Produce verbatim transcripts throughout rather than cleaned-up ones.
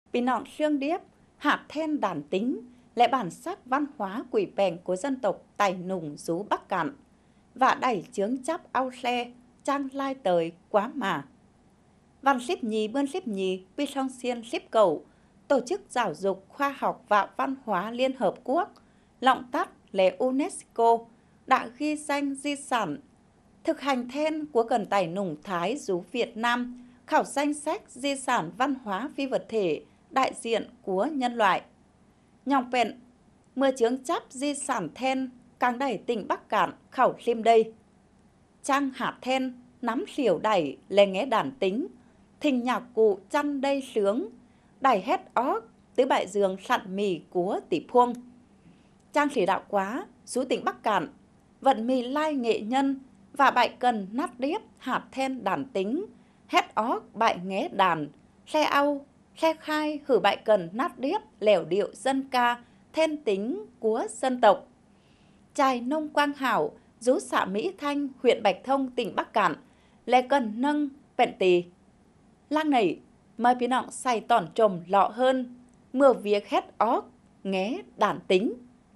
Vì nọn xương điếp, hạt then đàn tính, lẽ bản sắc văn hóa quỷ bèn của dân tộc Tài Nùng rú Bắc Cạn, và đẩy chướng chắp ao xe, trang lai tới quá mà. Văn xếp nhì bươn xếp nhì, pi song xiên xếp cầu, tổ chức giáo dục khoa học và văn hóa Liên Hợp Quốc, lọng tắt là UNESCO, đã ghi danh di sản thực hành then của gần Tài Nùng Thái rú Việt Nam, khảo danh sách di sản văn hóa phi vật thể đại diện của nhân loại. Nhòng bèn, mưa chướng chắp di sản then càng đẩy tỉnh Bắc Cạn khảo lim đây. Trang hạt then, nắm xỉu đẩy lè nghe đàn tính, thình nhạc cụ chăn đây sướng, đẩy hét óc tứ bại giường sặn mì của tỷ phuông. Trang sĩ đạo quá, rú tỉnh Bắc Cạn, vận mì lai nghệ nhân, và bại cần nát điếp hạt then đàn tính, hét óc bại nghé đàn, xe au, xe khai hử bại cần nát điếp lẻo điệu dân ca, then tính của dân tộc. Trài nông Quang Hảo, rú xã Mỹ Thanh, huyện Bạch Thông, tỉnh Bắc Cạn, lệ cần nâng, vẹn tì. Lang này, mời phía nọng xài tỏn trồm lọ hơn, mưa việc hét óc, nghé đàn tính.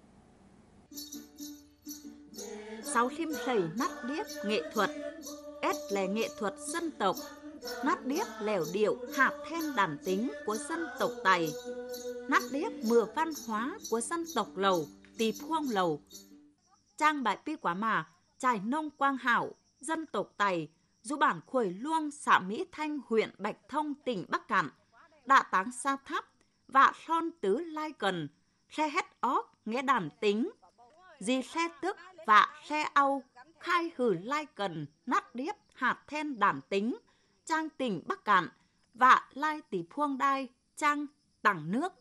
Sáu phim sầy nát điếp nghệ thuật, S là nghệ thuật dân tộc, nát điếp lẻo điệu hạt then đàn tính của dân tộc Tài, nát điếp mưa văn hóa của dân tộc Lầu, Tì Phuong Lầu. Trang bại pi quá mà, trải nông Quang Hảo, dân tộc Tài, du bản Khuổi Luông, xã Mỹ Thanh, huyện Bạch Thông, tỉnh Bắc Cạn, đã táng sa tháp và son tứ lai cần, xe hét óc nghe đàn tính, dì xe tức và xe au, khai hử lai cần, nát điếp, hạt then đàn tính, trang tỉnh Bắc Cạn và lai Tì Phuong Đai, trang tặng nước.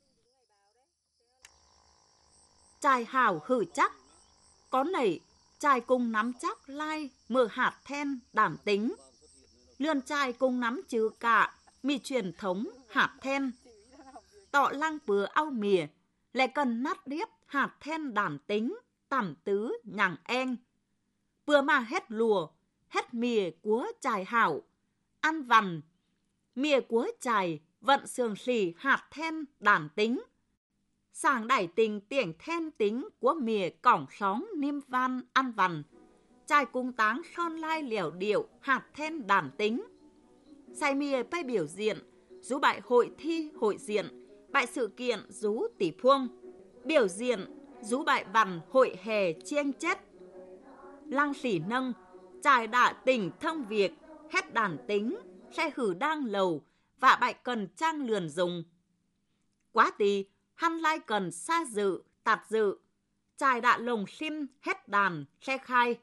Trài hảo hử chắc, có nảy, trài cùng nắm chắc lai, mở hạt then đàn tính. Lươn trài cùng nắm chữ cả, mì truyền thống, hạt then. Tọ lang bừa au mìa, lại cần nát điếp, hạt then đàn tính, tẩm tứ, nhằng en. Vừa mà hết lùa, hết mìa của trài hảo, ăn vằn. Mìa của trài, vận sườn xì, hạt then đàn tính. Sàng đẩy tình tiếng then tính của mìa cỏng sóng niêm van ăn vằn. Trai cung táng son lai lẻo điệu hạt then đàn tính. Sai mìa bay biểu diện, rú bại hội thi hội diện, bại sự kiện rú Tỉ Phuông. Biểu diện, rú bại vằn hội hè chiêng chết. Lang xỉ nâng, trài đạ tình thông việc, hết đàn tính, xe hử đang lầu, và bại cần trang lườn dùng. Quá tì, hăn lai cần xa dự, tạt dự, trài đạ lồng sim hết đàn, xe khai.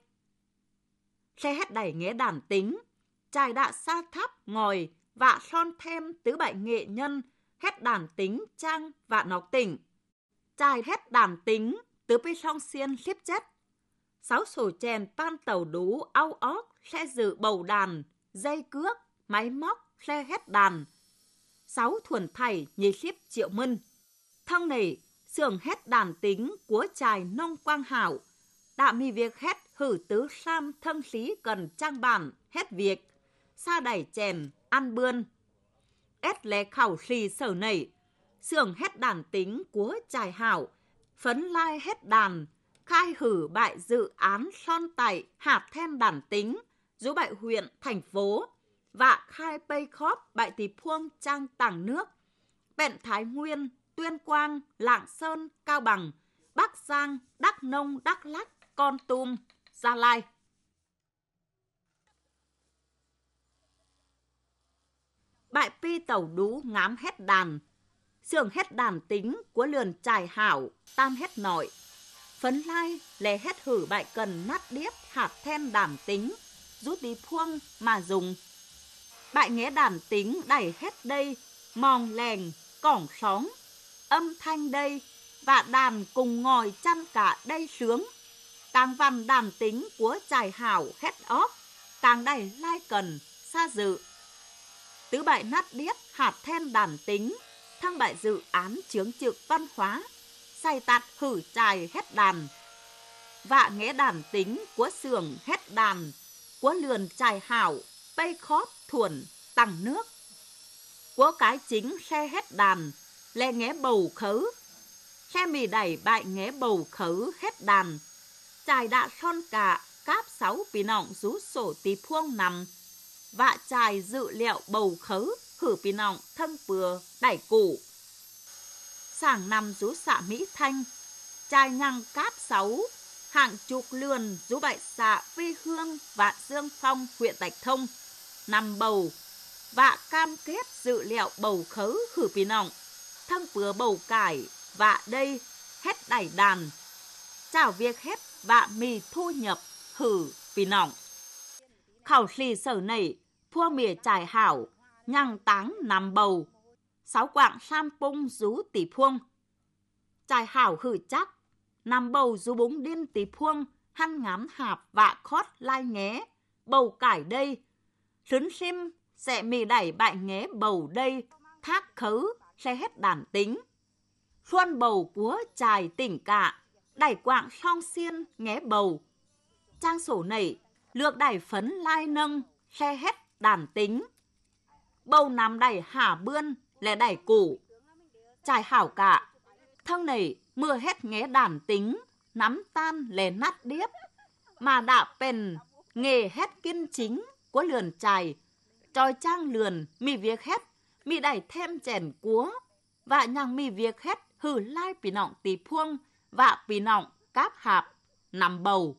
Xe hết đẩy nghé đàn tính, trài đạ xa tháp ngòi, và son thêm tứ bại nghệ nhân, hết đàn tính trang và nọc tỉnh. Trài hết đàn tính, tứ pi song xiên xếp chất. Sáu sổ chèn pan tàu đú au óc, xe dự bầu đàn, dây cước, máy móc, xe hết đàn. Sáu thuần thầy nhì xếp triệu mân. Thăng này, xưởng hết đàn tính của trài nông Quang Hảo, đã mi việc hết hử tứ sam thân xí cần trang bản hết việc, xa đẩy chèn, ăn bươn. Ết lé khảo xì sở nảy, xưởng hết đàn tính của trài hảo, phấn lai hết đàn, khai hử bại dự án son tẩy hạt then đàn tính, rú bại huyện, thành phố, và khai pây khóp bại Tì Phuong trang tảng nước, bẹn Thái Nguyên, Tuyên Quang, Lạng Sơn, Cao Bằng, Bắc Giang, Đắk Nông, Đắk Lắk, Kon Tum, Gia Lai. Bại pi tàu đú ngám hết đàn, xưởng hết đàn tính của lườn trài hảo, tam hết nội. Phấn lai lè hết hử bại cần nát điếp hạt then đàn tính, rút Tì Phuong mà dùng. Bại nghé đàn tính đẩy hết đây, mòn lèng, cỏng sóng, âm thanh đây, và đàn cùng ngồi chăn cả đây sướng. Càng văn đàn tính của trài hảo hết óc, càng đẩy lai cần, xa dự. Tứ bại nát điếp hạt then đàn tính, thăng bại dự án chướng trực văn hóa, say tạt hử trài hết đàn. Vạ nghé đàn tính của xưởng hết đàn, của lườn trài hảo, bay khóp thuần, tặng nước. của cái chính xe hết đàn, lẽ nghe bầu khớ. Xe mì đẩy bại nghe bầu khớ hết đàn. Chài đã son cả, cáp sáu bị nọng rú sổ tí phuông nằm. Vạ chài dự liệu bầu khớ, hử bị nọng thân bừa đẩy củ. Sảng nằm rú xạ Mỹ Thanh, chài nhăng cáp sáu, hàng chục lườn rú bại xạ Vi Hương và Dương Phong huyện Bạch Thông. Nằm bầu, vạ cam kết dự liệu bầu khớ hử bị nọng, thân bừa bầu cải, vạ đây hết đẩy đàn. Chào việc hết vạ mì thu nhập hử bị nọng. Khảo xì sở nảy, phua mìa trải hảo, nhăng táng nằm bầu. Sáu quạng sam pung rú tỷ phuông. Trải hảo hử chắc, nằm bầu rú búng điên tỷ phuông, hăn ngám hạp vạ khót lai nghé. Bầu cải đây, sướn sim sẽ mì đẩy bại nghé bầu đây, thác khớ sẽ hết đàn tính. Xuân bầu cúa trài tỉnh cả, đẩy quạng song xiên nghé bầu. Trang sổ nảy, lược đẩy phấn lai nâng, xe hết đàn tính. Bầu nằm đẩy hả bươn, lẻ đẩy củ. Trải hảo cả, thân này mưa hết nghé đàn tính, nắm tan lẻ nát điếp. Mà đã bền, nghề hết kiên chính của lườn trài. Tròi trang lườn, mì việc hết, mì đẩy thêm chèn cúa. Và nhằng mì việc hết, hử lai bị nọng tí phuông, và bị nọng cáp hạp, nằm bầu.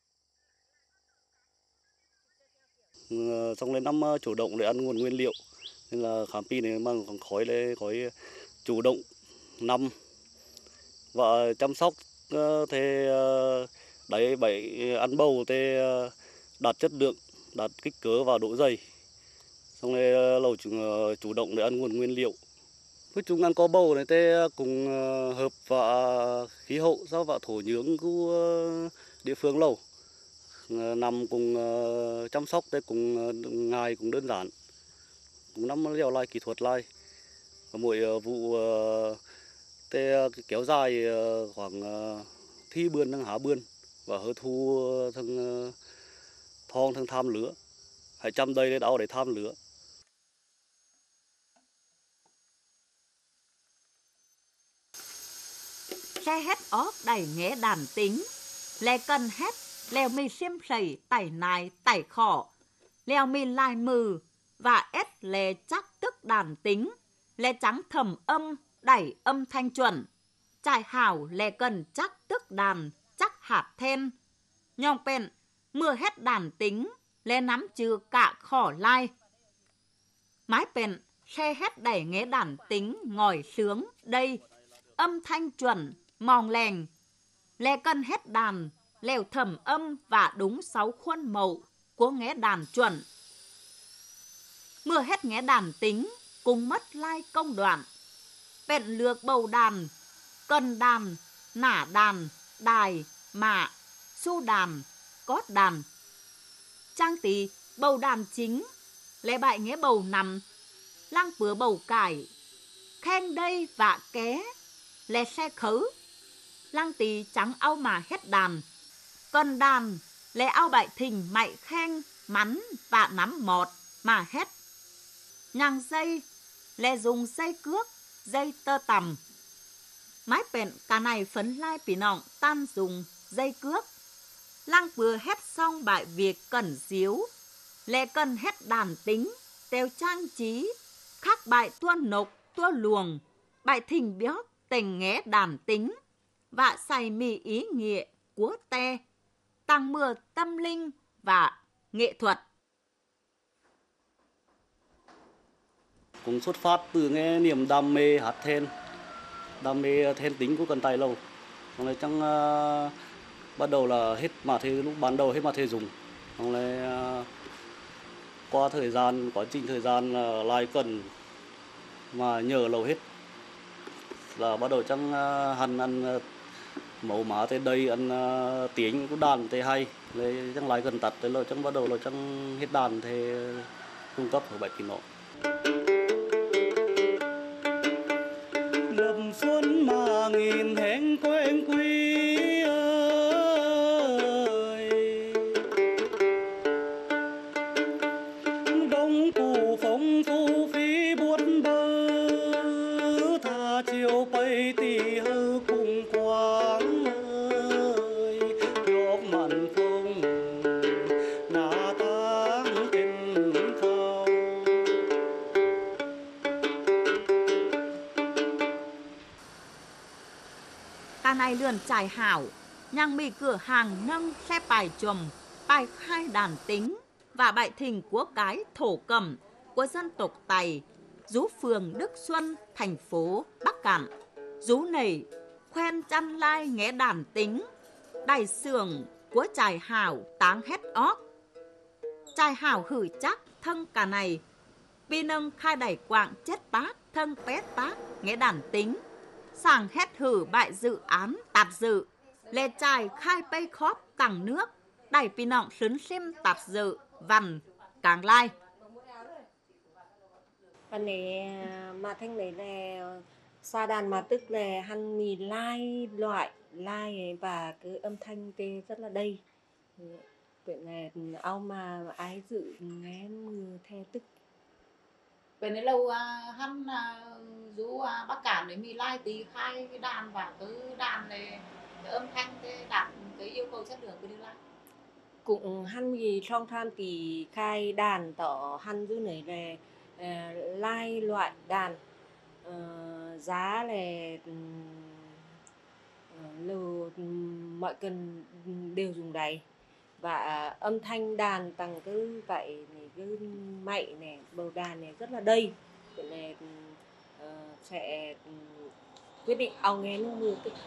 Trong lên năm chủ động để ăn nguồn nguyên liệu, nên là khám pi này mang còn khói để khói chủ động năm và chăm sóc thế đấy bảy ăn bầu thế đạt chất lượng, đạt kích cỡ và độ dày. Xong rồi lầu chủ, chủ động để ăn nguồn nguyên liệu. Với chúng ăn có bầu này thế cùng hợp và khí hậu do và thổ nhưỡng của địa phương lầu. Nằm cùng uh, chăm sóc đây cùng uh, ngày cũng đơn giản, cũng nắm leo lai kỹ thuật lai. Mỗi uh, vụ uh, tê, uh, kéo dài uh, khoảng uh, thi bươn thằng há bươn và hơ thu uh, thằng uh, thong thằng tham lứa, hãy chăm đây để đau để tham lứa. Xe hết óc đẩy nghé đàn tính, lè cần hết. Lèo mì xiêm sầy tẩy nài tẩy khỏ, lèo mì lai mừ và ết lè chắc tức đàn tính, lè trắng thầm âm đẩy âm thanh chuẩn, trải hảo lè cần chắc tức đàn chắc hạt then, nhong bèn mưa hết đàn tính, lè nắm trừ cả khỏ lai. Mái bèn xe hết đẩy nghé đàn tính ngòi sướng đây, âm thanh chuẩn mòng lèng, lè cần hết đàn lèo thầm âm và đúng sáu khuôn mẫu của nghé đàn chuẩn. Mưa hết nghé đàn tính, cùng mất lai công đoạn. Bẹn lược bầu đàn, cần đàn, nả đàn, đài, mạ, su đàn, cót đàn. Trang tí bầu đàn chính, lẽ bại nghé bầu nằm, lăng bứa bầu cải, khen đây và ké, lẽ xe khớ. Lăng tí trắng ao mà hết đàn. Cần đàn, lẽ ao bại thình mạy khen, mắn và nắm mọt mà hết. Nhằng dây, lẽ dùng dây cước, dây tơ tầm. Mái bẹn cả này phấn lai bị nọng tan dùng dây cước. Lăng vừa hết xong bại việc cẩn díu, lẽ cần hết đàn tính, tèo trang trí, khác bại tua nộp, tua luồng, bại thình bióc, tình nghé đàn tính, và xài mì ý nghĩa của te, tăng mưa tâm linh và nghệ thuật. Cũng xuất phát từ nghe niềm đam mê hát then, đam mê then tính của Cần Tài lâu. Xong rồi chẳng uh, bắt đầu là hết mà thế lúc ban đầu hết mà thế dùng. Xong rồi uh, qua thời gian, quá trình thời gian uh, lai cần mà nhờ lâu hết là bắt đầu chẳng uh, hẳn ăn uh, mẫu má tới đây ăn uh, tiếng của đàn thì hay, lấy chẳng lai cần tật tới rồi chẳng bắt đầu là chẳng hết đàn thì cung cấp ở bảy kỳ nọ. Lập xuân mà nghìn hẹn quen quý ơi, đông cụ phong thu phí buốt ba ơi tì hơ cùng quang ơi gió mặn phong nà táng trên khâu. Cả này lườn trải hảo, nhang mì cửa hàng nâng xe bài chùm, bài khai đàn tính và bài thình của cái thổ cẩm của dân tộc Tày, rú phường Đức Xuân, thành phố Bắc Cạn. Rú này khoen chăn lai nghe đàn tính, đại sường của trải hảo táng hết óc. Trải hảo hử chắc thân cả này, vì nâng khai đẩy quạng chết bác thân pét bác nghe đàn tính. Sàng hết hử bại dự án tạp dự, lê trải khai bay khóp tặng nước, đẩy pì nọng sấn xem tạp dự, vằn, càng lai. Cái này mà thanh này là sa đàn mà tức là hắn mì lai loại lai và cái âm thanh tê rất là đầy. Vậy là ao mà ái dự nghe mưa theo tức. Vậy nên lâu hắn rú Bắc Cạn để mì lai tí khai cái đàn và cái đàn này cái âm thanh cái đạt cái yêu cầu chất lượng của đi lai. Cũng hắn mì trong tham thì khai đàn tỏ hắn dư này là uh, lai loại đàn uh, giá là uh, lờ mọi cần đều dùng đáy và uh, âm thanh đàn tăng cứ vậy này cứ mạy này bầu đàn này rất là đầy vậy này uh, sẽ uh, quyết định ao nghe nước mưa tức.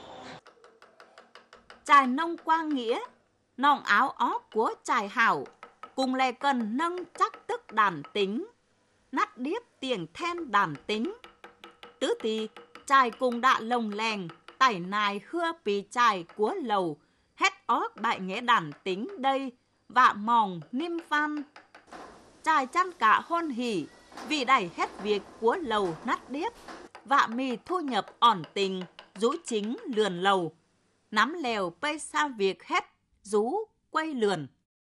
Trải nông quang nghĩa, nòng áo óc của trải hảo, cùng lệ cần nâng chắc tức đàn tính, nát điếp tiếng then đàn tính. Tứ tì, trải cùng đạ lồng lèng, tải nài hưa pì trải của lầu, hết óc bại nghe đàn tính đây, vạ mòng niêm văn. Trải chăn cả hôn hỉ, vì đẩy hết việc của lầu nát điếp, vạ mì thu nhập ổn tình, rú chính lườn lầu. Nắm lèo bây xa việc hết, rú quay lườn.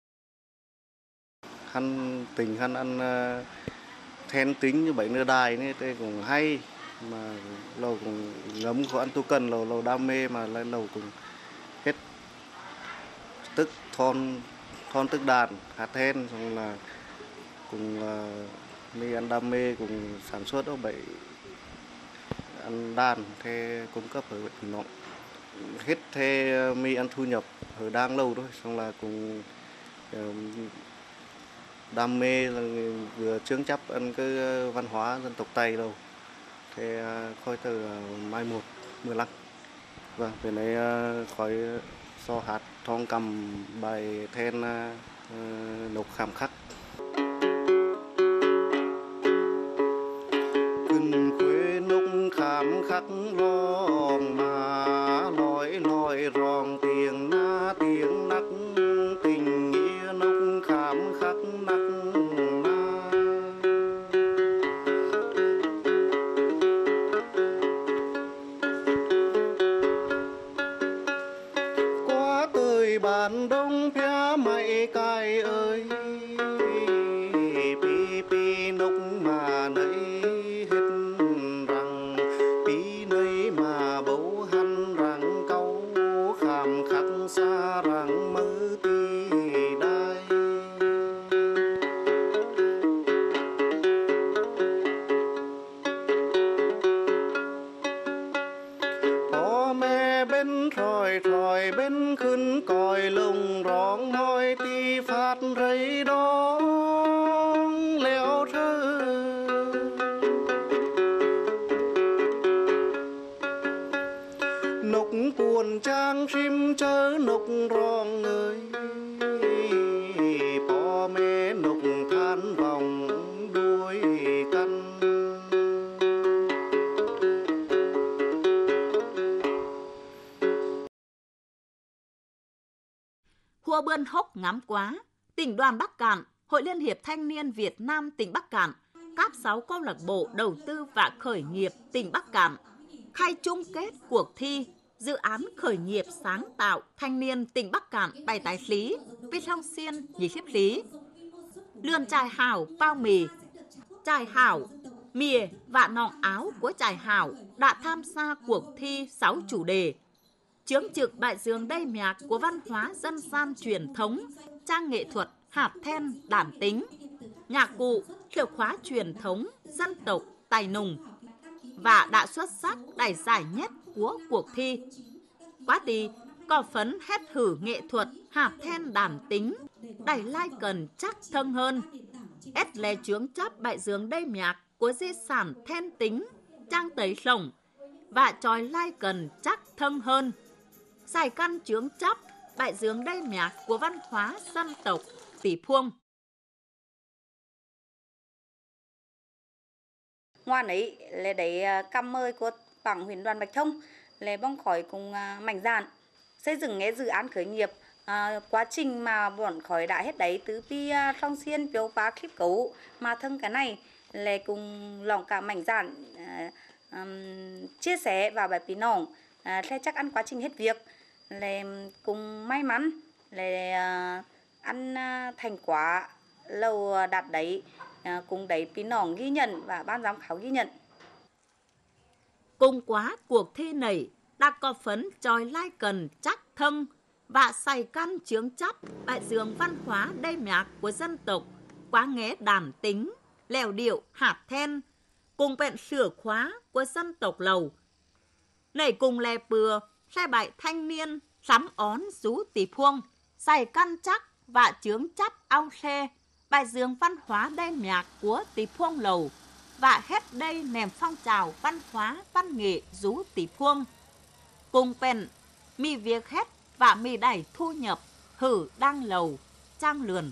Hắn tình hắn ăn uh, then tính như vậy nữa đài này đây cũng hay mà lâu cũng ngấm của ăn tu cần lâu lâu đam mê mà lên lâu cũng hết tức thon thon tức đàn hát then xong là cùng uh, mi ăn đam mê cùng sản xuất đó vậy ăn đàn thế cung cấp ở bệnh nọ hết thế mi ăn thu nhập ở đang lâu thôi xong là cùng uh, đam mê là vừa chướng chấp ăn cái văn hóa dân tộc Tây đâu thế khôi từ mai một mười lăm vâng về này khói so hạt thong cầm bài then lục khảm khắc cưng quê nông khảm khắc lòng mà lỏi lỏi ròng tiếng na tiếng nắc tình nghĩa nông khảm khắc nắc na quá tơi bàn đông phía mày cài ơi pi pi nông mà nấy hết rằng pi nấy mà bấu hắn rằng câu khảm khắc xa rằng mơ ti đai có mẹ bên tròi tròi bên khấn còi lồng rong môi ti phát rây đó leo thơ nục cuồn trang sim chớ nục rong ơi po mẹ nục than vòng đuôi căn Hua bươn hốc ngắm quá, tỉnh đoàn Bắc Cạn, Hội Liên hiệp Thanh niên Việt Nam tỉnh Bắc Cạn, các sáu câu lạc bộ đầu tư và khởi nghiệp tỉnh Bắc Cạn khai chung kết cuộc thi dự án khởi nghiệp sáng tạo thanh niên tỉnh Bắc Cạn bài tài lý, viết long xiên nhị khiếp lý. Lươn trài hảo bao mì, trài hảo Mìa và nòng áo của trại hảo đã tham gia cuộc thi sáu chủ đề: chướng trực đại dương đầy nhạc của văn hóa dân gian truyền thống, trang nghệ thuật, hạt then, đàn tính, nhạc cụ, hiệu khóa truyền thống, dân tộc, tài nùng, và đã xuất sắc đạt giải nhất của cuộc thi. Quá tì có phấn hết thử nghệ thuật, hạt then đàn tính, đẩy lai cần chắc thân hơn. Ết lè chướng chấp bại dương đầy nhạc của di sản then tính, trang tấy lồng, và tròi lai cần chắc thân hơn. Giải căn chướng chấp bại dương đầy nhạc của văn hóa dân tộc Tỷ Phuông. Ngoan ấy là để cam mời của bảng huyện đoàn Bạch Thông là bong khói cùng mạnh dạn xây dựng cái dự án khởi nghiệp. À, quá trình mà bọn khói đã hết đấy từ pi trong xiên biểu phá clip cấu mà thân cái này là cùng lòng cả mạnh dạn à, um, chia sẻ và bài phí nòng à, sẽ chắc ăn quá trình hết việc là cùng may mắn là à, ăn à, thành quả lâu đạt đấy à, cùng đấy phí nòng ghi nhận và ban giám khảo ghi nhận. Cùng quá cuộc thi này đã có phấn tròi lai cần chắc thân và xài căn chướng chấp đại dương văn hóa đầy nhạc của dân tộc, quá nghé đàn tính, lèo điệu, hạt then, cùng vẹn sửa khóa của dân tộc Lầu. Nảy cùng lè bừa, xe bại thanh niên, sắm ón rú Tỷ Phuông, xài căn chắc và chướng chấp ao xe, bài dương văn hóa đầy nhạc của Tỷ Phuông Lầu, và hết đây nèm phong trào văn hóa văn nghệ rú Tỷ Phuông. Cùng bèn, mi việc hết và mi đẩy thu nhập, hử đăng lầu, trang lườn.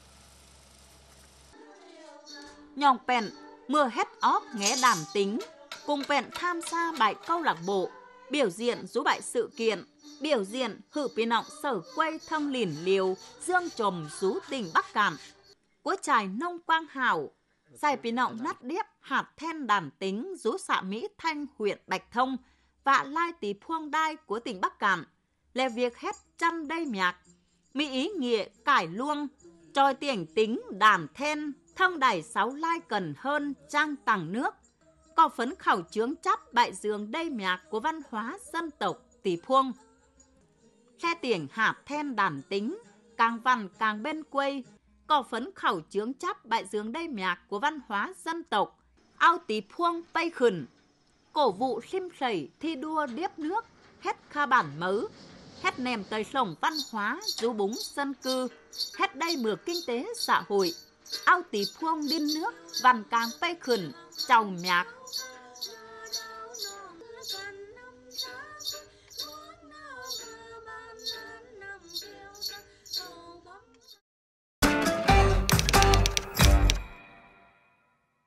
Nhòng bèn, mưa hết óc nghe đàn tính, cùng bèn tham gia bài câu lạc bộ, biểu diễn rú bại sự kiện, biểu diễn hử pì nọng sở quay thân lìn liều, dương trồm rú tỉnh Bắc Cạn. Của trài nông quang hảo, giải pì nọng nát điếp hạt then đàn tính rú xã Mỹ Thanh huyện Bạch Thông và lai Tỷ Phuông đai của tỉnh Bắc Cạn là việc hết trăm đầy nhạc, mỹ ý nghĩa cải luông, tròi tiếng tính đàn then, thông đẩy sáu lai cần hơn trang tặng nước, có phấn khảo chướng chấp bại dương đầy nhạc của văn hóa dân tộc Tỷ Phuông. Khe tiếng hạt then đàn tính, càng văn càng bên quê, có phấn khảo chướng chấp bại dương đầy nhạc của văn hóa dân tộc, ao Tỷ Phuông bay khẩn, cổ vụ sim sẩy thi đua điếp nước, hết kha bản mớ, hết nèm tời sổng văn hóa, rú búng dân cư, hết đây mưa kinh tế xã hội, ao Tỷ Phuông điên nước, văn càng bay khẩn, trầu nhạc,